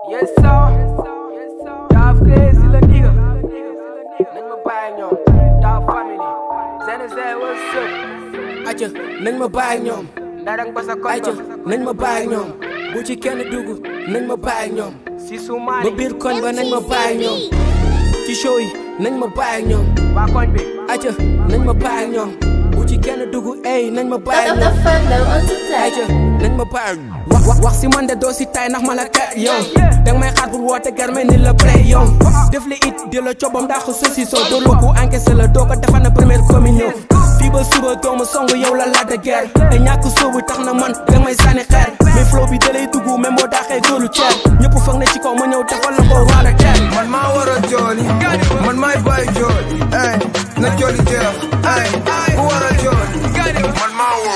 Yes sir. Daff crazy la nigga. Nañ ma bàyyi ñoom. Daff family. Zeneze what's up. Aja nañ ma bàyyi ñoom. Ndarang ba sa koñ ba. Aja nañ ma bàyyi ñoom. Bu ci kenn dugg nañ ma bàyyi ñoom. Si sumaani. Ba biir koñ ba nañ ma bàyyi ñoom. Ci show yi nañ ma bàyyi ñoom. Waa koñ bi. Aja nañ ma bàyyi ñoom. Bu ci kenn dugg ey nañ ma bàyyi ñoom. Aja nañ ma bàyyi. wax si man de doo si tay ndax ma la kat yow danga may xaar pour woote garme ni la pré yow def li it di la coobam ndax sosi soo doo lu ko encaissé la doo ko defar na première communion fii ba suba doomu song yow la laaj de guerre te ñàkk soobu tax na man danga may sànni xeer mais flow bi dalay dugg même boo daaxee doolu ceer ñëpp foog ne ci kaw ma ñëw defal la ko roi de terre man maa war a jooli man maay bàyyi jooli ay na jooli jeex ay ku war a jooli man maa war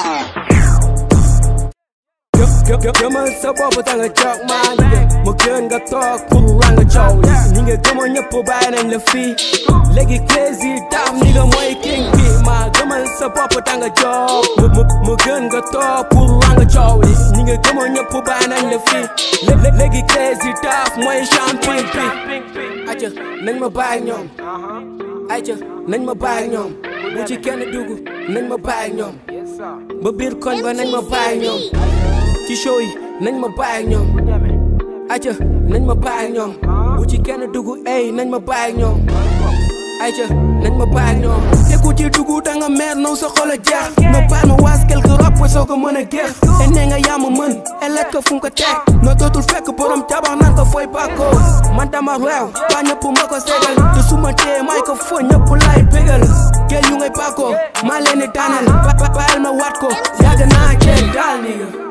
gëmal sa bopp ta nga jox maa nigga ma gën nga toog pour ranga coow li nga gëmal ñëpp bàyyi nañ la fii léegi crazy Daff nigga mooy king bi ma gëmal sa bopp ta nga jox ma gën nga toog pour ranga coow li nga gëmal ñëpp bàyyi nañ la fii léegi crazy Daff mooy champion bi aja nañ ma bàyyi ñoom aja nañ ma bàyyi ñoom bu ci kenn dugg nañ ma bàyyi ñoom ba biir koñ ba nañ ma bàyyi ñoom ci show yi nañ ma bàyyi ñoom aja nañ ma bàyyi ñoom bu ci kenn dugg ey nañ ma bàyyi ñoom aja nañ ma bàyyi ñoom te ku ci dugg danga mer naw sa xol a jeex nga baal ma waas quelque rap soo ko mën a geex te nee nga yaa ma mën elek ko fu nga ko teg noo dootul fekk borom tabax nan ko fooy bàkkoo man dama réew ba ñëpp ma ko segal te su ma tee may ko foo ñëpp laay bégal gel yu ngay bàkkoo maa leen di daanal bàyyil ma waat ko yàgg naa cee daal nigga